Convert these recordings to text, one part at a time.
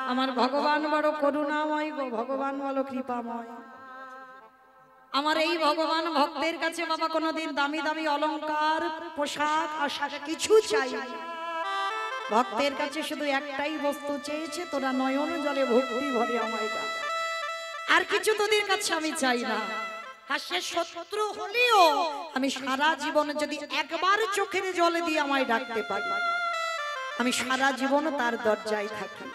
আমার ভগবান বড় করুণাময় গো, ভগবান বড় কৃপাময়। আমার এই ভগবান ভক্তের কাছে বাবা কোনোদিন দামি দামি অলংকার পোশাক আশাক কিছু চাই না। ভক্তের কাছে শুধু একটাই বস্তু চেয়েছে, তোরা নয়ন জলে ভক্তি ভরে আমায় দাও, আর কিছু তোদের কাছে আমি চাই না। হাসে শত্রু হলেও আমি সারা জীবন যদি একবার চোখের জলে দিয়ে আমায় ডাকতে পারি, আমি সারা জীবন তার দরজায় থাকি।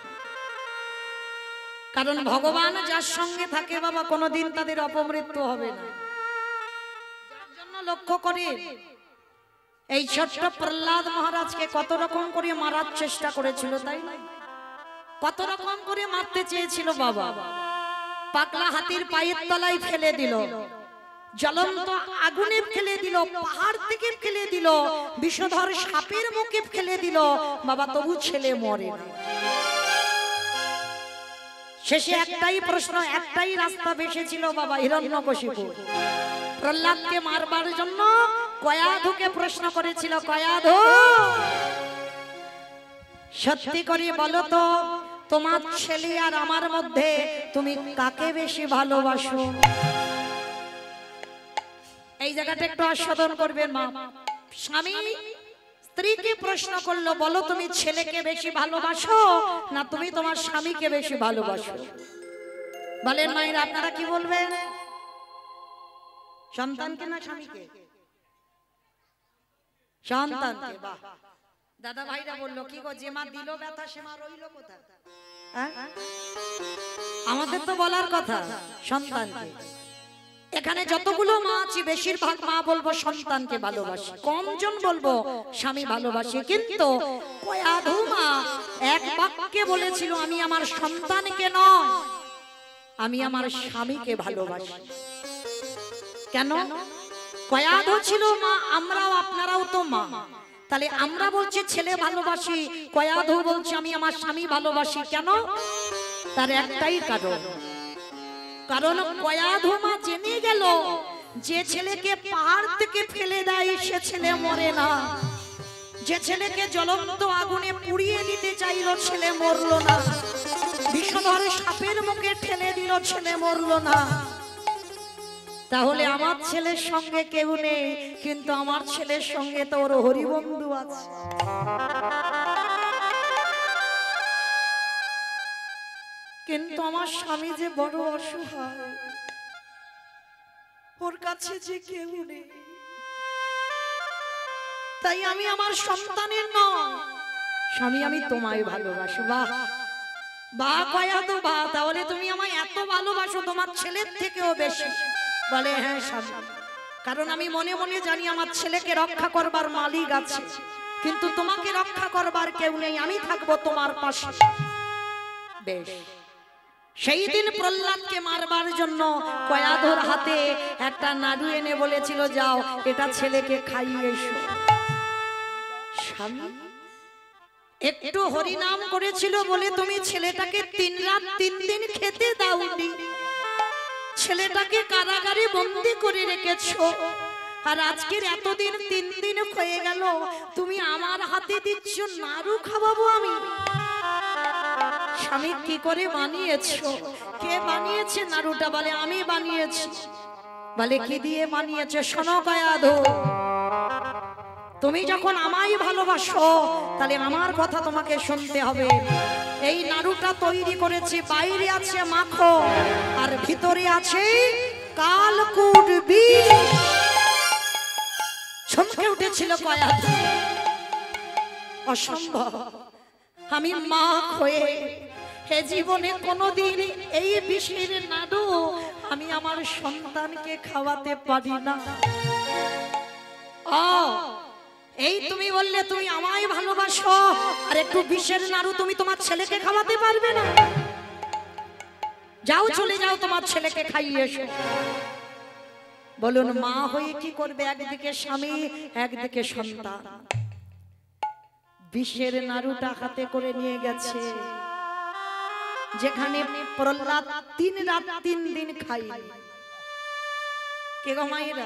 কারণ ভগবান যার সঙ্গে থাকে বাবা কোনোদিন তাদের অপমৃত্যু হবে না। যার জন্য লক্ষ্য করে এই ছোট্ট প্রহ্লাদ মহারাজকে কত রকম করে মারার চেষ্টা করেছিল, তাই না? কত রকম করে মারতে চেয়েছিল বাবা। পাগলা হাতির পায়ের তলায় ফেলে দিল, জ্বলন্ত আগুনে ফেলে দিল, পাহাড় থেকে ফেলে দিল, বিষধর সাপের মুখে ফেলে দিল বাবা, তবু ছেলে মরে না। শেষে একটাই প্রশ্ন, একটাই রাস্তা বেঁচেছিল বাবা, হিরণ্যকশিপু। প্রহ্লাদকে মারবার জন্য কয়াধুকে প্রশ্ন করেছিল, কয়াধু সত্যি করে বলো তো, তোমার ছেলে আর আমার মধ্যে তুমি কাকে বেশি ভালোবাসো? এই জায়গাটা একটু আস্বাদন করবেন মা। স্বামী স্ত্রীকে প্রশ্ন করলো, বলো তুমি ছেলেকে বেশি ভালোবাসো না তুমি তোমার স্বামীকে বেশি ভালোবাসো? বলেন মায়েরা, আপনারা কি বলবেন? সন্তানকে না স্বামীকে? সন্তানকে। বাহ, দাদা ভাইরা বললো কি গো, যে মা দিল ব্যথা সে মা রইল কোথায়? আমাদের তো বলার কথা সন্তানকে। এখানে যতগুলো মা আছে বেশিরভাগ মা বলবো সন্তানকে ভালোবাসে, কমজন বলবো স্বামী ভালোবাসে। কিন্তু কয়াধু মা এক বাক্যে বলেছিল, আমি আমার সন্তানকে নয়, আমি আমার স্বামীকে ভালোবাসি। কেন? কয়াধু ছিল মা, আমরাও আপনারাও তো মা, তাহলে আমরা বলছি ছেলে ভালোবাসি, কয়াধু বলছে আমি আমার স্বামী ভালোবাসি। কেন? তার একটাই কারণ, কারণ কয়াধু মা জেনে গেল যে ছেলেকে পাহাড় থেকে ফেলে দেয় সে ছেলে মরে না, যে ছেলেকে জ্বলন্ত আগুনে পুড়িয়ে দিতে চাইল ছেলে মরল না, বিষধর সাপের মুখে ঠেলে দিল ছেলে মরল না। তাহলে আমার ছেলের সঙ্গে কেউ নেই, কিন্তু আমার ছেলের সঙ্গে তো ওর হরিবন্ধু আছে। কিন্তু আমার স্বামী যে বড় অসহায়, ওর কাছে যে কেউ নেই, তাই আমি আমার সন্তানের নয়, স্বামী আমি তোমায় ভালোবাসি। বাহ বাহ কয়াধু বাহ, তাহলে তুমি আমায় এত ভালোবাসো তোমার ছেলের থেকেও বেশি? বলে হ্যাঁ স্বামী, কারণ আমি মনে মনে জানি আমার ছেলেকে রক্ষা করবার মালিক আছে, কিন্তু তোমাকে রক্ষা করবার কেউ নেই, আমি থাকবো তোমার পাশে। বেশ, সেই দিন প্রহ্লাদকে মারবার জন্য কয়াধুর হাতে একটা নাড়ু এনে বলেছিল, যাও এটা ছেলেকে খাইয়ে এসো। স্বামী একটু হরিনাম করেছিল বলে তুমি ছেলেটাকে 3 রাত 3 দিন খেতে দাওনি, ছেলেটাকে কারাগারে বন্দী করে রেখেছো, আর আজকের এতদিন 3 দিন হয়ে গেল তুমি আমার হাতে দিচ্ছ নাড়ু খাওয়াবো আমি? স্বামী কি করে বানিয়েছো? কে বানিয়েছে নাড়ুটা? বলে আমি বানিয়েছি। বলে কি দিয়ে বানিয়েছে? শোনো কয়াধু, তুমি যখন আমায় ভালোবাসো তাহলে আমার কথা তোমাকে শুনতে হবে। এই নাড়ুটা তৈরি করেছি, বাইরে আছে মাখন আর ভিতরে আছে কালকুট বিষ। চমকে উঠেছিল কয়াধু, অসম্ভব, আমি মা হয়ে হে জীবনে কোনোদিন এই বিষের নাড়ু আমি আমার সন্তানকে খাওয়াতে পারি না। এই তুমি বললে তুমি আমায় ভালোবাসো, আর একটু বিষের নাড়ু তুমি তোমার ছেলেকে খাওয়াতে পারবে না? যাও চলে যাও, তোমার ছেলেকে খাইয়ে এসো। বলুন মা হয়ে কি করবে? একদিকে স্বামী, একদিকে সন্তান। বিষের নাড়ুটা হাতে করে নিয়ে গেছে, যেখানে প্রহ্লাদ 3 রাত 3 দিন খাই। কে গো মায়েরা,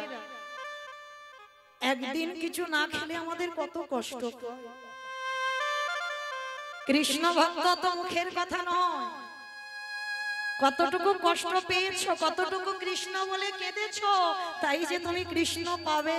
একদিন কিছু না খেলে আমাদের কত কষ্ট। কৃষ্ণ ভক্ত তো মুখের কথা নয়, কতটুকু কষ্ট পেয়েছো, কতটুকু কৃষ্ণ বলে কেঁদেছো, তাই যে তুমি কৃষ্ণ পাবে।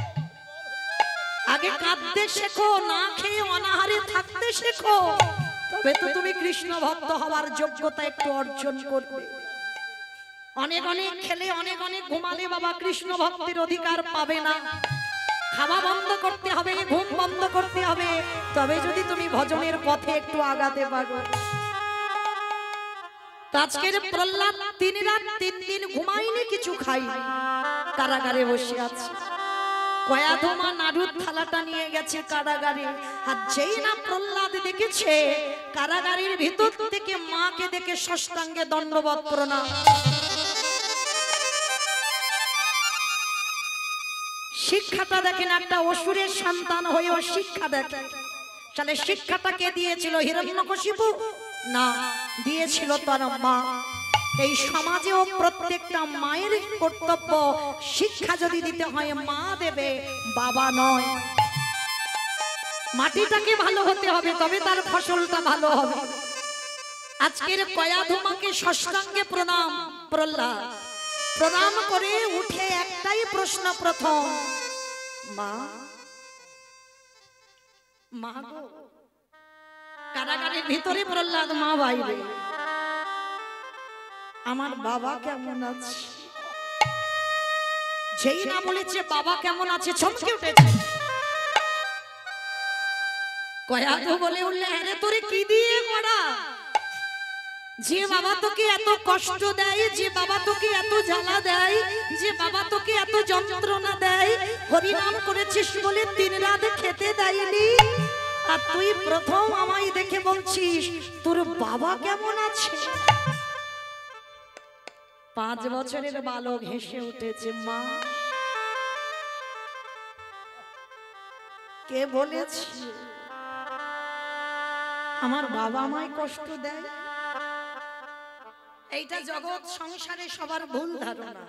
আগে কাঁদতে শেখো, না খেয়ে অনাহারে থাকতে শেখো, তবে তো তুমি কৃষ্ণ ভক্ত হওয়ার যোগ্যতা একটু অর্জন করবে। অনেক অনেক খেলে, অনেক অনেক ঘুমালে বাবা কৃষ্ণ ভক্তের অধিকার পাবে না। খাওয়া বন্ধ করতে হবে, ঘুম বন্ধ করতে হবে, তবে যদি তুমি ভজনের পথে একটু আগাতে পারো। আজকের প্রহ্লাদ 3 রাত 3 দিন ঘুমাইনি, কিছু খাই, কারাগারে বসে আছে। কয়াধমা নাড়ুর থালাটা নিয়ে গেছে কারাগারে। আর যেই না প্রহ্লাদ দেখেছে কারাগারের ভিতর থেকে মাকে দেখে ষষ্ঠাঙ্গে দণ্ডবত প্রণাম। শিক্ষাটা দেখেন, একটা অসুরের সন্তান হয়েও শিক্ষা দেখেন। তাহলে শিক্ষাটা কে দিয়েছিল? হিরণ্যকশিপু না, দিয়েছিল তার মা। এই সমাজেও প্রত্যেকটা মায়ের কর্তব্য, শিক্ষা যদি দিতে হয় মা দেবে, বাবা নয়। মাটিটাকে ভালো হতে হবে, তবে তার ফসলটা ভালো হবে। আজকের কয়াধমাকে ষষ্ঠাঙ্গে প্রণাম। প্রহ্লাদ প্রণাম করে উঠে একটাই প্রশ্ন প্রথম, মা মা গো। কারাগারের ভিতরে প্রহ্লাদ, মা বাইরে, আমার বাবা কেমন আছে? যেই না বলেছে বাবা কেমন আছে, চমকে উঠেছে। কয়াধ বলে উঠলে, আরে তোরে কি দিয়ে গড়া? যে বাবা তোকে এত কষ্ট দেয়, যে বাবা তোকে এত জ্বালা দেয়, যে বাবা তোকে এত যন্ত্রণা দেয়, হরিনাম করেছিস বলে 3 রাত খেতে দেয়নি, আর তুই প্রথম আমায় দেখে বলছিস তোর বাবা কেমন আছে? 5 বছরের বালক হেসে উঠেছে, মা কে বলেছে আমার বাবা আমায় কষ্ট দেয়? এইটা জগৎ সংসারে সবার ভুল ধারণা।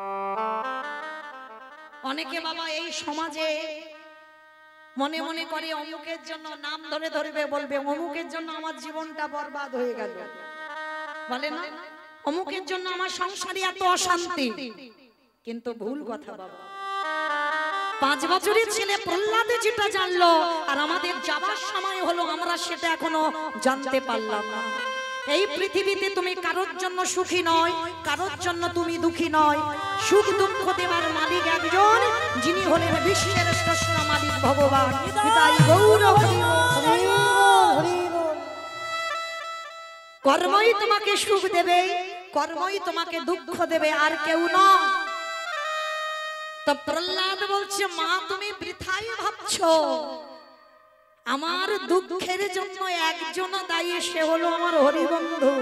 অনেকে বাবা এই সমাজে মনে মনে করে অমুকের জন্য নাম ধরে ধরবে, বলবে অমুকের জন্য আমার জীবনটা বরবাদ হয়ে গেল, বলে না অমুকের জন্য আমার সংসারে এত অশান্তি। কিন্তু ভুল কথা বাবা। 5 বছরের ছেলে প্রহ্লাদে যেটা জানলো, আর আমাদের যাবার সময় হলো আমরা সেটা এখনো জানতে পারলাম না। এই পৃথিবীতে তুমি কারোর জন্য সুখী নয়, কারোর জন্য তুমি দুঃখী নয়। সুখ দুঃখ দেবার মালিক একজন, যিনি হলেন বিশ্বের শ্রেষ্ঠ মালিক ভগবান। তাই গৌর কর্মই তোমাকে সুখ দেবে, কর্মই তোমাকে দুঃখ দেবে, আর কেউ নয়। তো প্রহ্লাদ বলছে, মা তুমি বৃথাই ভাবছো, আমার দুঃখের জন্য একজন দায়ী, সে হলো আমার হরিবন্ধু।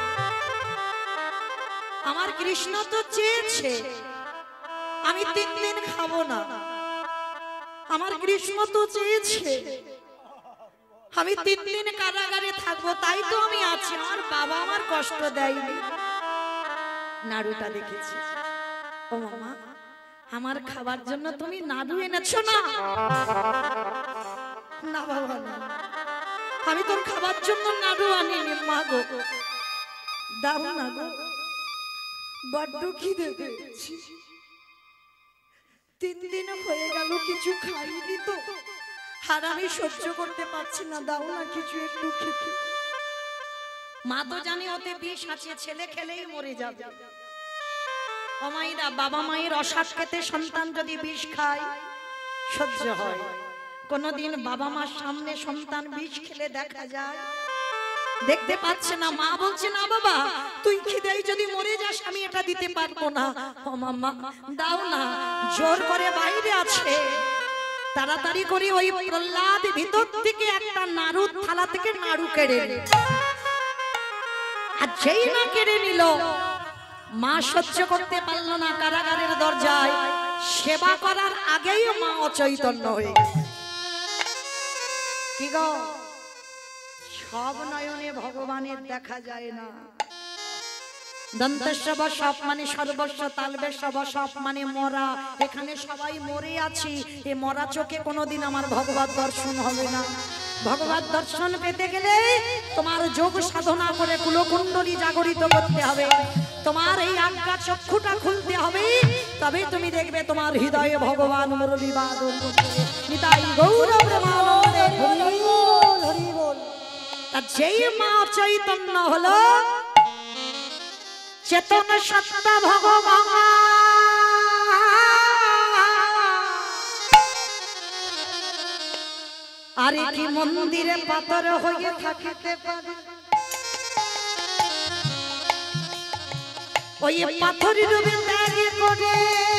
আমার কৃষ্ণ তো চেয়েছে আমি 3 দিন খাবো না, আমার কৃষ্ণ তো চেয়েছে আমি 3 দিন কারাগারে থাকবো, তাই তো আমি আছি। আমার বাবা আমার কষ্ট দেয়নি। নাড়ুটা দেখেছি, ও মামা আমার খাবার জন্য তুমি নাড়ু এনেছো না? না বাবা না, আমি তোর খাবার জন্য নাড়ু আনিনি। মা গো দাও না গো, বড্ড খিদে পেয়েছি, 3 দিন হয়ে গেল কিছু খাইনি তো, আর আমি সহ্য করতে পারছি না, দাও না কিছু একটু খেতে। মা তো জানে ওতে বিষ আছে, ছেলে খেলেই মরে যাবে। ও মায়েরা, বাবা মায়ের অসাধ খেতে সন্তান যদি বিষ খায় সহ্য হয়? কোনদিন বাবা মার সামনে সন্তান বিষ খেলে দেখা যায়? দেখতে পাচ্ছে না। মা বলছে, না বাবা তুই খিদেই যদি মরে যাস আমি এটা দিতে পারবো না। ও মামা দাও না। জোর করে বাইরে আছে, তাড়াতাড়ি করে ওই প্রহ্লাদ ভিতর থেকে একটা নাড়ুর থালা থেকে নাড়ু কেড়ে নিল। আর যেই না কেড়ে নিল, মা সহ্য করতে পারল না। কারাগারের দরজায় সেবা করার আগেই মা অচৈতন্য হয়ে গেছে। কি গো, সব নয়নে ভগবানের দেখা যায় না। দন্তস্ব সব মানে সর্বস্ব, তালবেস্ব সব মানে মরা। এখানে সবাই মরে আছি, এ মরা চোখে কোনোদিন আমার ভগবত দর্শন হবে না। ভগবান দর্শন পেতে গেলে তোমার যোগ সাধনা করে কুলকুণ্ডলী জাগরিত করতে হবে, তোমার এই আজ্ঞা চক্ষুটা খুলতে হবে, তবে তুমি দেখবে তোমার হৃদয়ে ভগবান মুরলী বাদন করছে। নিতাই গৌর প্রেমানন্দে হরি বল হরি বল। যেই মা চৈতন্য হলো চেতন সত্তা ভগবান, আরে কি মন্দিরে পাথর হয়ে থাকিতে পারে, ওই পাথর রূপে ত্যাগ করে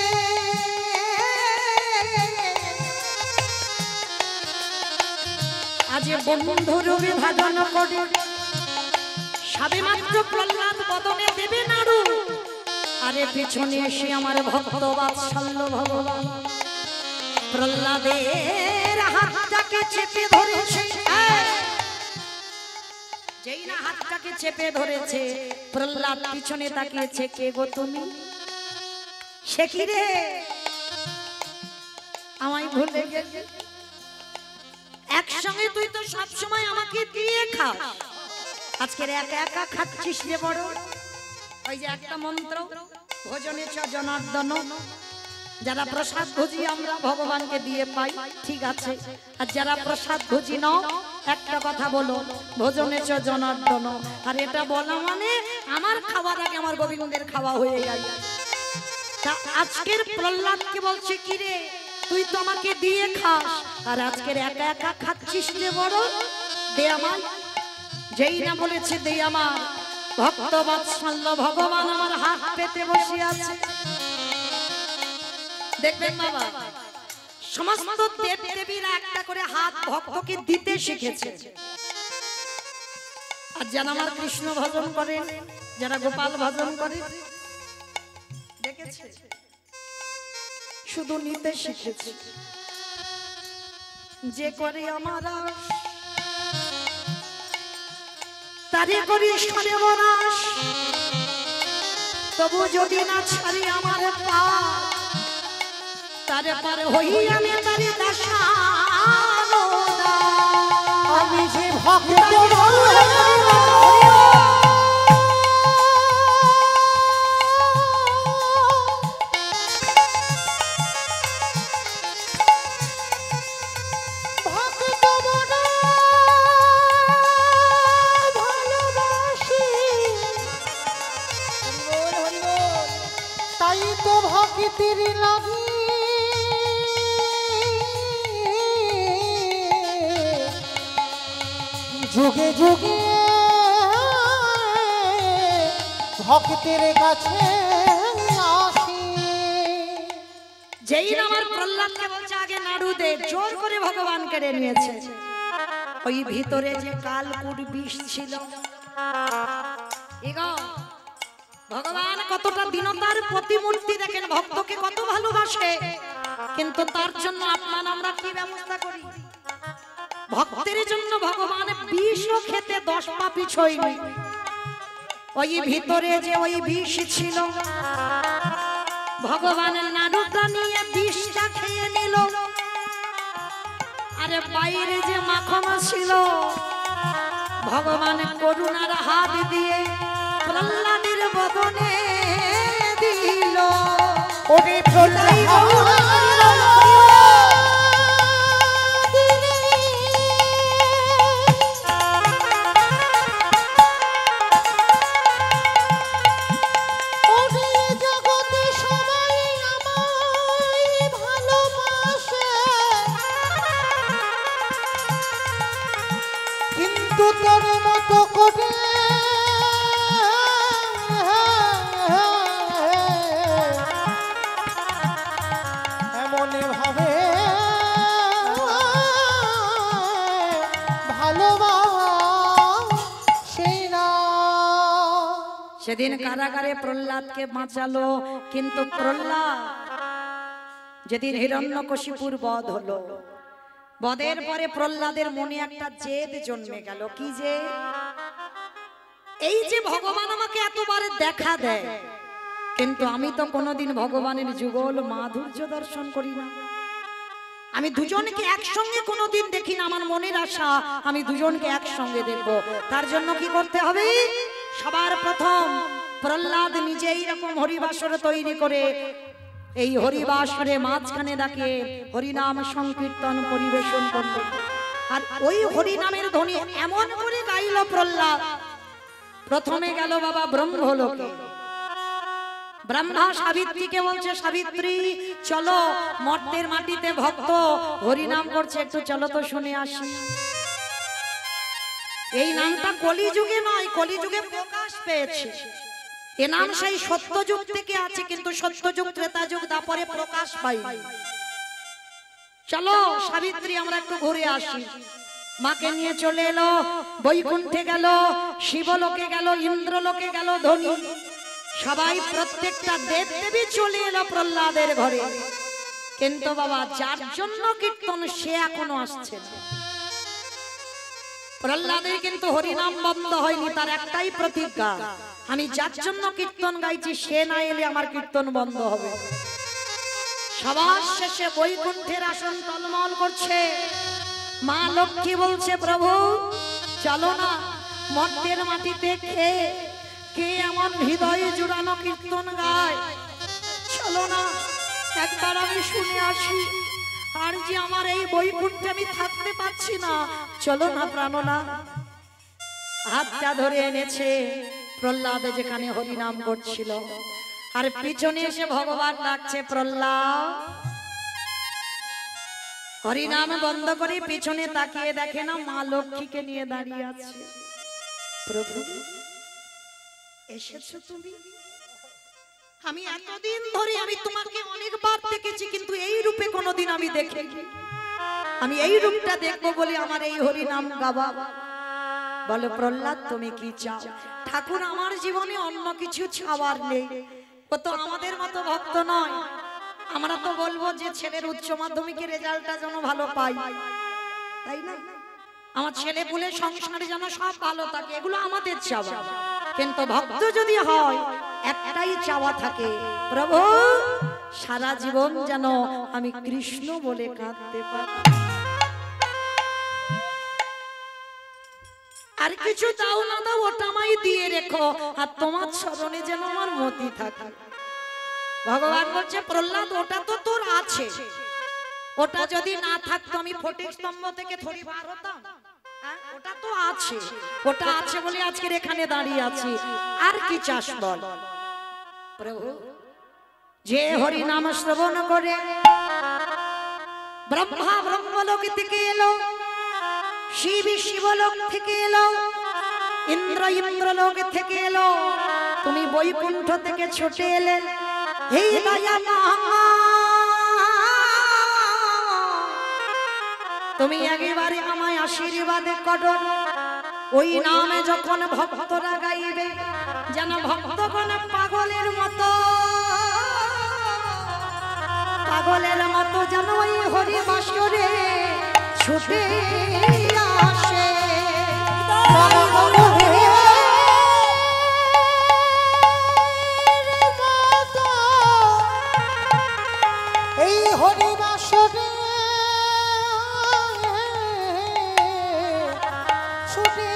আজ বন্ধু রূপে ধারণ করে। সবে মাত্র প্রহ্লাদ বদনে দেবে নাড়ু, আরে পিছনে এসে আমার ভক্ত বাৎসল্য ভগবান প্রহ্লাদের হাতটাকে চেপে ধরেছে। যেই না হাতটাকে চেপে ধরেছে, প্রহ্লাদ পিছনে তাকিয়েছে, কে গো তুমি? সে কি রে আমায় ভুলে গেছে? একসঙ্গে তুই তো সব সময় আমাকে দিয়ে খাস, আজকের একা একা খাচ্ছিস রে বড়। ওই যে একটা মন্ত্র, ভোজনে চ জনার্দন, যারা প্রসাদ ভোজি আমরা ভগবানকে দিয়ে পাই, ঠিক আছে। আর যারা প্রসাদ ভোজি নাও, একটা কথা বলো, ভোজনে চ জনার্দন। আর এটা বলা মানে আমার খাওয়ার আগে আমার গোবিন্দের খাওয়া হয়ে গেল। তা আজকের প্রহ্লাদকে বলছে কি রে তুই তো আমাকে দিয়ে খাস, আর আজকের একা একা খাচ্ছিস রে বড়, দে আমার। যেই না বলেছে দে আমার, ভক্ত বাৎসল্য ভগবান আমার হাত পেতে বসে আছে। দেখবেন বাবা, সমস্ত দেব দেবীরা একটা করে হাত ভক্তকে দিতে শিখেছে। আর যারা আমার কৃষ্ণ ভজন করে, যারা গোপাল ভজন করে, দেখেছে শুধু নিতে শিখেছে। যে করে আমার তারে করি সরে বরাস, তবু যদি না ছাড়ি আমার পা, তারে পার হই আমি তারে দাসানোদা। আমি যে ভক্ত তাই তো ভক্তির লাগি যুগে যুগে ভক্তের কাছে আসি। যেই আমার প্রহ্লাদকে বলছে আগে নাড়ু দে, জোর করে ভগবান কেড়ে নিয়েছে। ওই ভিতরে যে কালকুট বিষ ছিল, ভগবান কতটা দীনতার প্রতিমূর্তি, দেখেন ভক্তকে কত ভালোবাসে, কিন্তু তার জন্য আপনার আমরা কি ব্যবস্থা করি? ভক্তের জন্য ভগবান বিষও খেতে 10 পা পিছইনি। ওই ভিতরে যে ওই বিষ ছিল, ভগবানের নাড়ুটা নিয়ে বিষটা খেয়ে নিল। আরে বাইরে যে মাখন ছিল, ভগবান করুণার হাত দিয়ে প্রহ্লাদের বদনে দিল। ওরে প্রহ্লাদ তোর মতো করে এমনে ভাবে ভালোবাসে না। সেদিন কারাগারে প্রহ্লাদকে বাঁচালো, কিন্তু প্রহ্লাদ যেদিন হিরণ্যকশিপুর বধ হলো, বধের পরে প্রহ্লাদের মনে একটা জেদ জন্মে গেল। কি যে এই যে ভগবান আমাকে এতবার দেখা দেয়, কিন্তু আমি তো কোনোদিন ভগবানের যুগল মাধুর্য দর্শন করি না। আমি দুজনকে একসঙ্গে কোনোদিন দেখি না, আমার মনের আশা আমি দুজনকে একসঙ্গে দেখব। তার জন্য কি করতে হবে? সবার প্রথম প্রহ্লাদ নিজেই এরকম হরিবাসর তৈরি করে এই হরিবাসরে মাঝখানে ডাকে হরিনাম সংকীর্তন পরিবেশন করল। আর ওই হরিনামের ধ্বনি এমন করে গাইল প্রহ্লাদ, প্রথমে গেল বাবা ব্রহ্মলোকে। ব্রহ্মা সাবিত্রীকে বলছে, সাবিত্রী চলো, মর্তের মাটিতে ভক্ত হরিনাম করছে, একটু চলো তো শুনে আসি। এই নামটা কলিযুগে নয়, কলিযুগে প্রকাশ পেয়েছে। এ নাম সেই সত্যযুগ থেকে আছে, কিন্তু সত্যযুগ ত্রেতাযুগ দাপরে প্রকাশ পাই। চলো সাবিত্রী আমরা একটু ঘুরে আসি। মাকে নিয়ে চলে এলো, বৈকুণ্ঠে গেল, শিবলোকে গেল, ইন্দ্রলোকে গেল ধনী সবাই, প্রত্যেকটা দেব দেবী চলে এলো প্রহ্লাদের ঘরে। কিন্তু বাবা যার জন্য কীর্তন সে এখনো আসছে না। প্রহ্লাদের কিন্তু হরিনাম বন্ধ হয়নি, তার একটাই প্রতিজ্ঞা, আমি যার জন্য কীর্তন গাইছি সে না এলে আমার কীর্তন বন্ধ হবে। সবার শেষে বৈকুণ্ঠের আসন টলমল করছে। মা লক্ষ্মী বলছে, প্রভু চলো না, মর্তের মাটিতে কে এমন হৃদয়ে জুড়ানো কীর্তন গায়, চলো না একবার আমি শুনে আসি। আর যে আমার এই বৈকুণ্ঠে আমি থাকতে পারছি না, চলো না প্রাণনা। হাতটা ধরে এনেছে প্রহ্লাদ যেখানে হরিনাম করছিল, আর পিছনে এসে ভগবান ডাকছে, প্রহ্লাদ। হরিনাম বন্ধ করে পিছনে তাকিয়ে দেখে না মা লক্ষ্মীকে নিয়ে দাঁড়িয়ে আছে। প্রভু এসেছো তুমি? আমি এতদিন ধরে আমি তোমাকে অনেকবার দেখেছি, কিন্তু এই রূপে কোনোদিন আমি দেখিনি। আমি এই রূপটা দেখবো বলে আমার এই হরিনাম গাওয়া। বলো প্রহ্লাদ তুমি কি চাও? ঠাকুর আমার জীবনে অন্য কিছু চাওয়ার নেই, ও তো আমাদের মতো ভক্ত নয়। আমরা তো বলবো যে ছেলের উচ্চ মাধ্যমিকের রেজাল্টটা যেন ভালো পাই, তাই না? আমার ছেলে পুলে সংসারে যেন সব ভালো থাকে, এগুলো আমাদের চাওয়া। কিন্তু ভক্ত যদি হয় একটাই চাওয়া থাকে, প্রভু সারা জীবন যেন আমি কৃষ্ণ বলে কাঁদতে পারি। আর কিছু দাও না দাও ওটা আমায় দিয়ে রেখো, আর তোমার স্মরণে যেন আমার মতি থাকে। ভগবান বলছে, প্রহ্লাদ ওটা তো তোর আছে, ওটা যদি না থাকতো আমি ফটিক স্তম্ভ থেকে থরি বার হতাম? ওটা তো আছে, ওটা আছে বলে আজকের এখানে দাঁড়িয়ে আছি। আর কি চাস বল? প্রভু যে হরি নাম শ্রবণ করে ব্রহ্মা ব্রহ্মলোক থেকে এলো, শিব শিবলোক থেকে এলো, ইন্দ্র ইন্দ্রলোক থেকে এলো, তুমি বৈকুণ্ঠ থেকে ছুটে এলে। হে দয়া তুমি একেবারে আমায় আশীর্বাদ করো। ওই নামে যখন ভক্তরা গাইবে যেন ভক্তগণ পাগলের মতো যেন ওই হরি বাসরে ছুটে আসে। এই হরি বাসরে ছুটে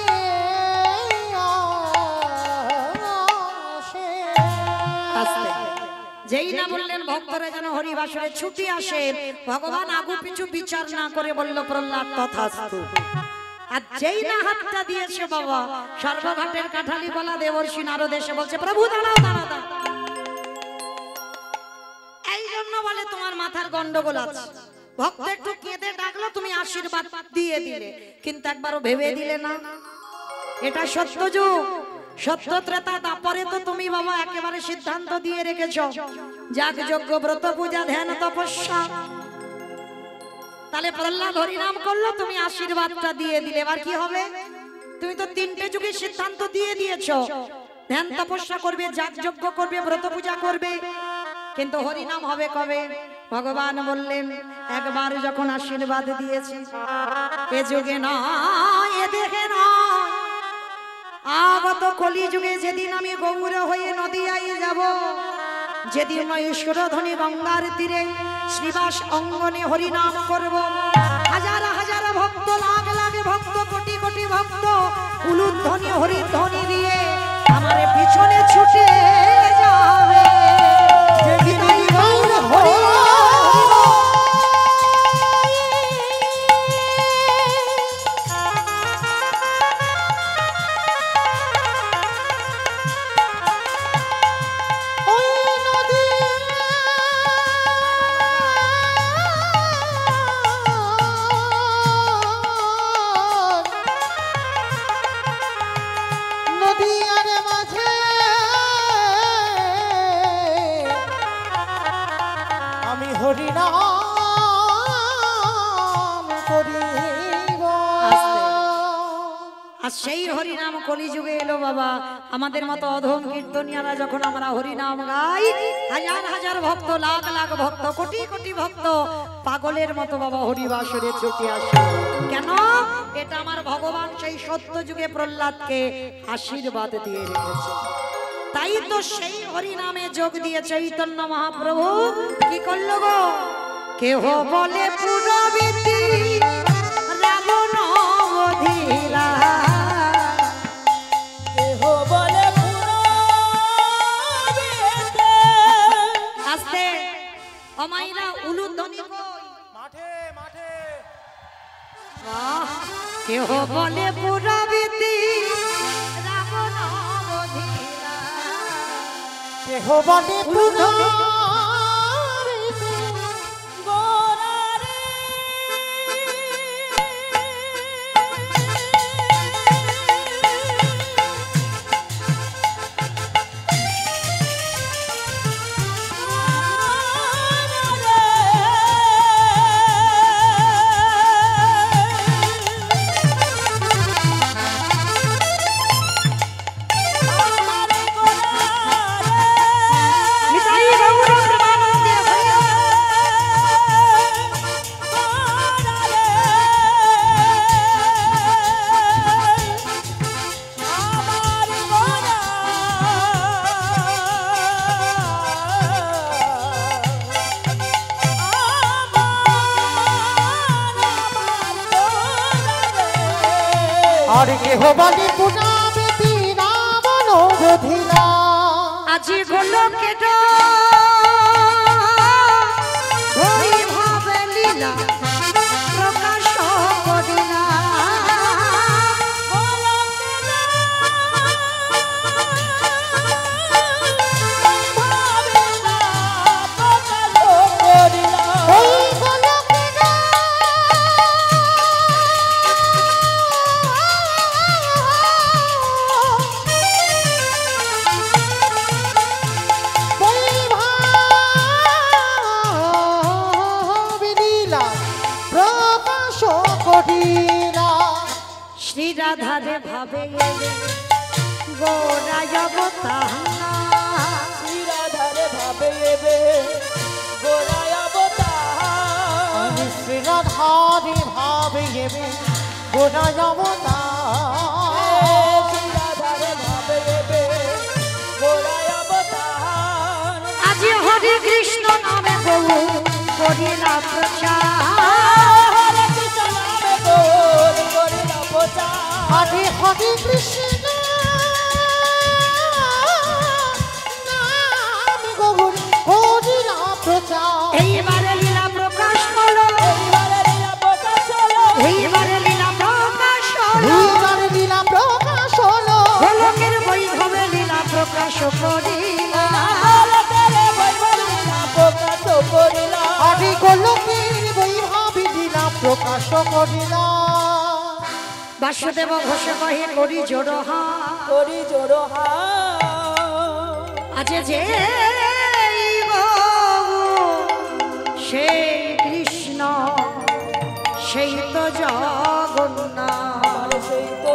আসে। যেই না বললেন ভক্তরা যেন হরি বাসরে ছুটে আসে, ভগবান আগু পিছু বিচার না করে বলল, প্রহ্লাদ তথাস্তু। আর যেই না হাতটা দিয়েছে বাবা, সর্বঘাটের কাঠালি বলা দেবর্ষি নারদ এসে বলছে, প্রভু দাঁড়াও দাঁড়াও দাঁড়াও। এই জন্য বলে তোমার মাথার গন্ডগোল আছে। ভক্ত একটু কেঁদে ডাকলো, তুমি আশীর্বাদ দিয়ে দিলে, কিন্তু একবারও ভেবে দিলে না। এটা সত্য যুগ, সত্য ত্রেতা তারপরে তো তুমি বাবা একেবারে সিদ্ধান্ত দিয়ে রেখেছো, যাগ যজ্ঞ ব্রত পূজা ধ্যান তপস্যা। তাহলে প্রহ্লাদ হরিনাম করলো, তুমি আশীর্বাদটা দিয়ে দিলে, এবার কি হবে? তুমি তো তিনটে যুগের সিদ্ধান্ত দিয়ে দিয়েছো, ধ্যান তপস্যা করবে, যাগ যজ্ঞ করবে, ব্রত পূজা করবে, কিন্তু হরিনাম হবে কবে? ভগবান বললেন, একবার যখন আশীর্বাদ দিয়েছি, এ যুগে নয় এ দেহে নয়, আগত কলি যুগে যেদিন আমি গৌর হয়ে নদিয়ায় যাব, যেদিন ঈশ্বরধ্বনি গঙ্গার তীরে শ্রীবাস অঙ্গনে হরিনাম করব, হাজার হাজার ভক্ত, লাখ লাখ ভক্ত, কোটি কোটি ভক্ত উলুধ্বনি হরিধ্বনি দিয়ে আমার পিছনে ছুটে যাবে। যেদিন গৌর হরি সেই হরিনাম কলিযুগে এলো বাবা। আমাদের মতো অধম কীর্তনিয়ারা যখন আমরা হরিনাম গাই, হাজার হাজার ভক্ত, লাখ লাখ ভক্ত, কোটি কোটি ভক্ত পাগলের মতো বাবা হরিবাসরে ছুটে আসে। কেন? এটা আমার ভগবান সেই সত্য যুগে প্রহ্লাদকে আশীর্বাদ দিয়ে রেখেছে। তাই তো সেই হরিনামে যোগ দিয়ে চৈতন্য মহাপ্রভু কি করলো গো? কেহ বলে পুরবীতি রাবণ বধিরা, আস্তে অমাইরা উলুধ্বনি মাঠে মাঠে কেহ বলে পুরবীতি রাবণ বধিরা, কেহ বলে পুরবীতি আর কেহ বলে পুরবীতি রাবণ বধিরা, আজি হলো কেট ওই ভাবে লীলা প্রকাশ করিলা, শ্রী রাধারে ভাবে এলে গোরায় অবতার, শ্রী রাধারে ভাবে এবে গোরায় অবতার, শ্রী রাধারে ভাবে এবে গোরায় অবতার, শ্রী রাধারে ভাবে এবে গোরায় অবতার। আজি হরে কৃষ্ণ নামে বহু করিলা প্রচার, হরে হরে কৃষ্ণ নাম গৌর হরিলা প্রচার, এইবারে লীলা প্রকাশ হলো, এইবারে লীলা প্রকাশ হলো, এইবারে লীলা প্রকাশ হলো, এইবারে লীলা প্রকাশ হলো, গোলকের বৈভবে লীলা প্রকাশ করিলা, হরে গোলকের বৈভবে লীলা প্রকাশ করিলা। বাসুদেব ঘোষ কহে করি জোড়হা, করি জোড়হা, আজ যে সেই কৃষ্ণ সেই তো জগন্নাথ, সেই তো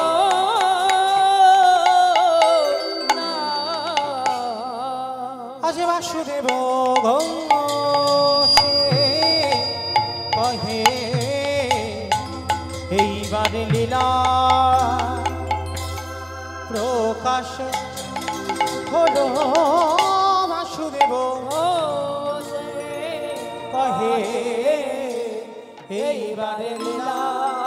জগন্নাথ। আজ বাসুদেব ঘোষ কহে এইবার লীলা প্রকাশ হলো, বাসুদেব বাসুদেব কহে এইবারে লীলা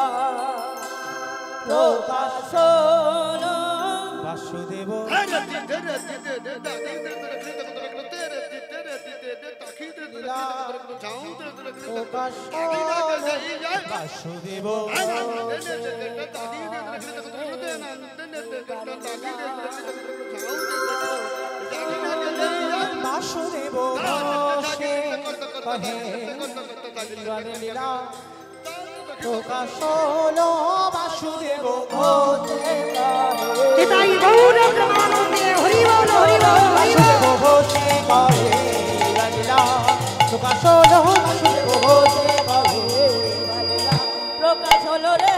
প্রকাশ হলো বাসুদেব লীলা প্রকাশ হলো বাসুদেব বাসুদেব সে কহে এইবারে লীলা প্রকাশ হলো বাসুদেব এটাই গৌর প্রেমানন্দে হরি বল হরি বল বাসুদেব সে কহে এইবারে লীলা প্রকাশ হলো বাসুদেব সে কহে এইবারে লীলা প্রকাশ হলো রে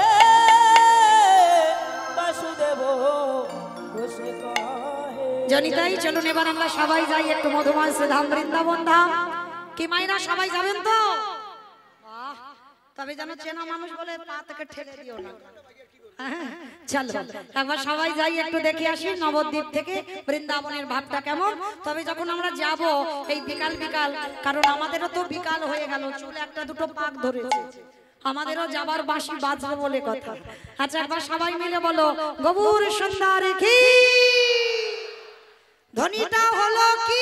বাসুদেব সে কহে জনিতাই চলুন এবার আমরা সবাই যাই একটু মধুময় ধাম বৃন্দাবন ধাম কি মাইরা সবাই যাবেন তো বাহ, তবে যেন চেনা মানুষ বলে পা থেকে ঠেলে দিও না চলো একবার সবাই যাই একটু দেখে আসি নবদ্বীপ থেকে বৃন্দাবনের ভাবটা কেমন। তবে যখন আমরা যাব এই বিকাল বিকাল, কারণ আমাদেরও তো বিকাল হয়ে গেল, চুল একটা দুটো পাক ধরেছে, আমাদেরও যাবার বাঁশি বাজবে বলে কথা। আচ্ছা একবার সবাই মিলে বলো গৌর সুন্দর কি ধ্বনিটা হলো কি।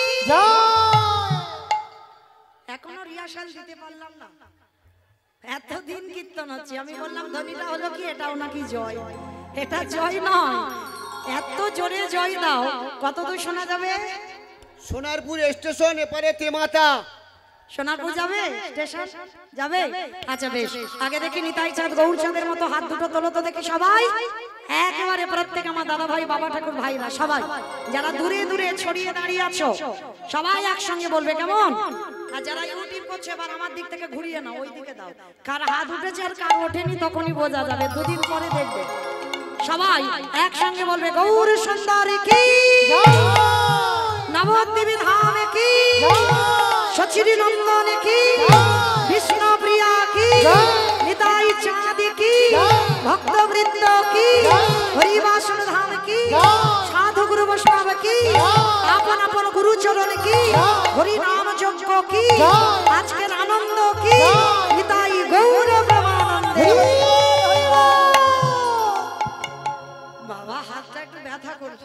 এখনো রিহার্সাল দিতে পারলাম না, এতদিন কীর্তন হচ্ছে, আমি বললাম ধ্বনিটা হলো কি, এটাও নাকি জয়, এটা জয় নয়, এত জোরে জয় দাও কত দূর শোনা যাবে। সোনারপুর স্টেশন এপারে তেমাতা। সোনারপুর যাবে স্টেশন যাবে? আচ্ছা বেশ, আগে দেখি নিতাই চাঁদ গৌর চাঁদের মতো হাত দুটো তোলো তো দেখি সবাই একেবারে, প্রত্যেক আমার দাদা ভাই বাবা ঠাকুর ভাইরা সবাই যারা দূরে দূরে ছড়িয়ে দাঁড়িয়ে আছো সবাই একসঙ্গে বলবে কেমন। আর যারা ইউটিউব করছে এবার আমার দিক থেকে ঘুরিয়ে নাও, ওই দিকে দাও, কার হাত উঠেছে আর কার ওঠেনি তখনই বোঝা যাবে, দুদিন পরে দেখবে। সবাই একসঙ্গে বলবে গৌর সুন্দরী কি, নবদ্বীপ ধাম কি, সচিরি নন্দন কি, বিষ্ণু প্রিয়া কি, নিতাই চাঁদ কি, ভক্তবৃন্দ কি, হরিবাসন ধাম কি, সাধু গুরু বৈষ্ণব কি, আপন আপন গুরু চরণ কি, হরি নাম যজ্ঞ কি, আজকের আনন্দ কি, নিতাই গৌর প্রেমানন্দে। বাবা হাতটা একটু ব্যথা করছে।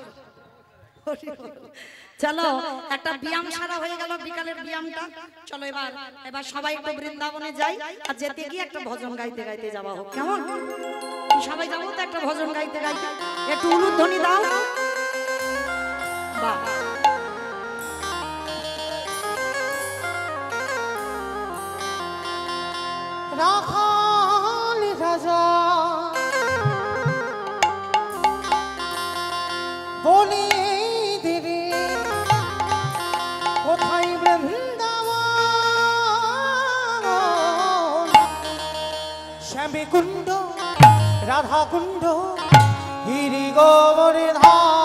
চলো একটা ব্যায়াম সারা হয়ে গেল বিকালের ব্যায়ামটা, চলো এবার এবার সবাই একটু বৃন্দাবনে যাই, আর যেতে গিয়ে একটা ভজন গাইতে গাইতে যাওয়া হোক কেমন। সবাই যাবো তো একটা ভজন গাইতে গাইতে, একটু উলুধ্বনি দাও। বাহ রাখাল রাজা বলি দিদি কোথায় বৃন্দাবন, শ্যামী কুণ্ড রাধা কুণ্ড গিরি গোবর্ধন।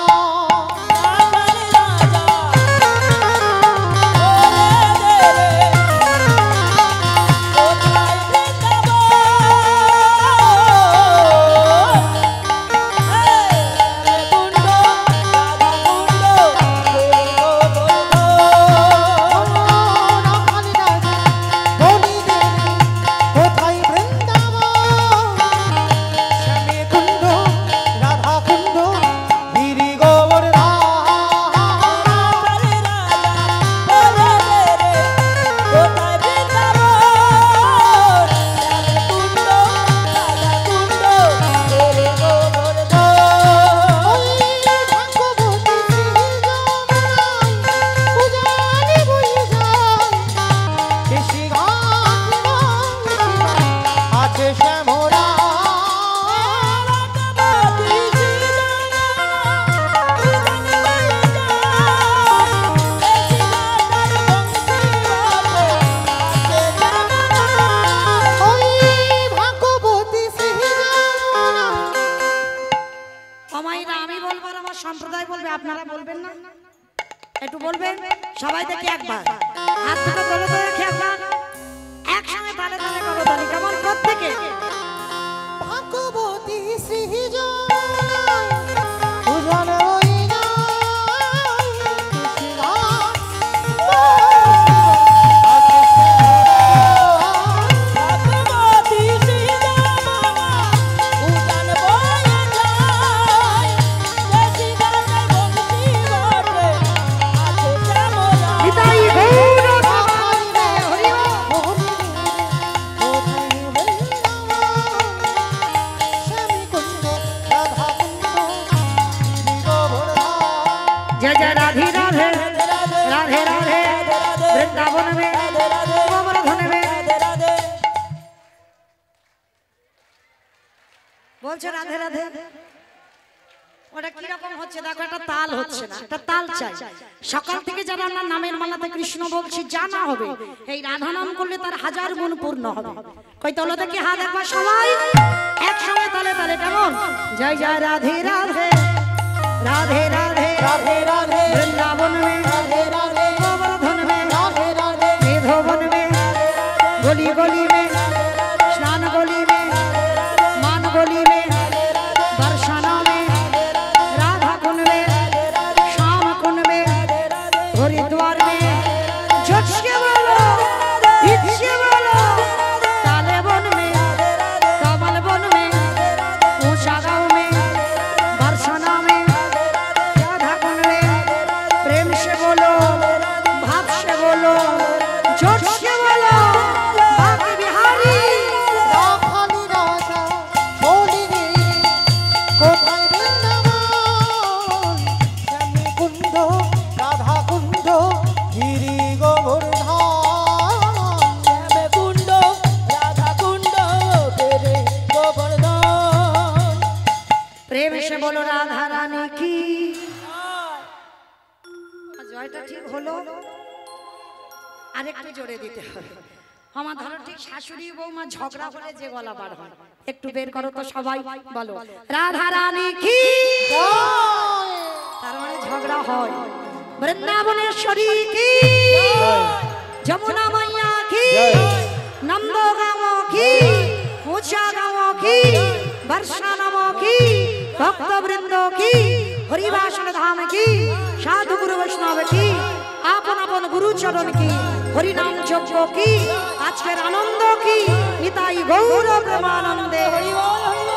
সম্প্রদায় বলবে, আপনারা বলবেন না? একটু বলবেন সবাই দেখি একবার হাত দুটো তোলে তো দেখি একবার একসঙ্গে তালে তালে করো তালি কেমন প্রত্যেকে। ভাগবতী শ্রী যমুনায় পূজন হই নাই, কৃষ্ণ जय जय राधे राधे राधे राधे वृंदावन में गोवर्धन में বলছে রাধে রাধে ওটা কি রকম হচ্ছে দেখো একটা তাল হচ্ছে না একটা তাল চাই সকাল থেকে যারা আমরা নামের মালাতে কৃষ্ণ বলছি জানা হবে এই রাধা নাম করলে তার 1000 গুণ পূর্ণ হবে কই তলো দেখি হাত একবার সবাই একসঙ্গে তালে তালে কেমন জয় জয় রাধে রাধে राधे राधे राधे राधे वृंदावन में राधे राधे गोवर्धन में राधे राधे मेधोवन में गली गली में स्नान गली में मान गली में बरसाना में राधा कुंड में श्याम कुंड में हरिद्वार में झट से बोलो इच्छे बोलो ताले वन में कमल वन में ऊंचा गांव में बरसाना में राधा कुंड में प्रेम से बोलो भाव से बोलो जोर से बोलो बाकी बिहारी রাখালি রাজা বলিনি কোথায় বৃন্দাবন শ্যামী কুণ্ড রাধা কুণ্ড গিরি গোবর্ধন শ্যামে কুণ্ড রাধা কুণ্ড গিরি গোবর্ধন प्रेम से बोलो राधा रानी की জয়টা ঠিক হলো আরেকটু জোরে দিতে হবে আমার ধরো ঠিক শাশুড়ি বৌমা ঝগড়া হলে যে গলা বার হয় একটু বের করো তো সবাই বলো রাধা রানী কি তার মানে ঝগড়া হয় বৃন্দাবনেশ্বরী কি যমুনা মাইয়া কি নন্দগাঁও কি ऊंचा गाँव की बरसाना की भक्त वृंद की हरिवासन धाम की साधु गुरु वैष्णव की आपन आपन गुरु चरण की हरि नाम यज्ञ की आज के आनंद की निताई गौर प्रेमानंदे हरि बोल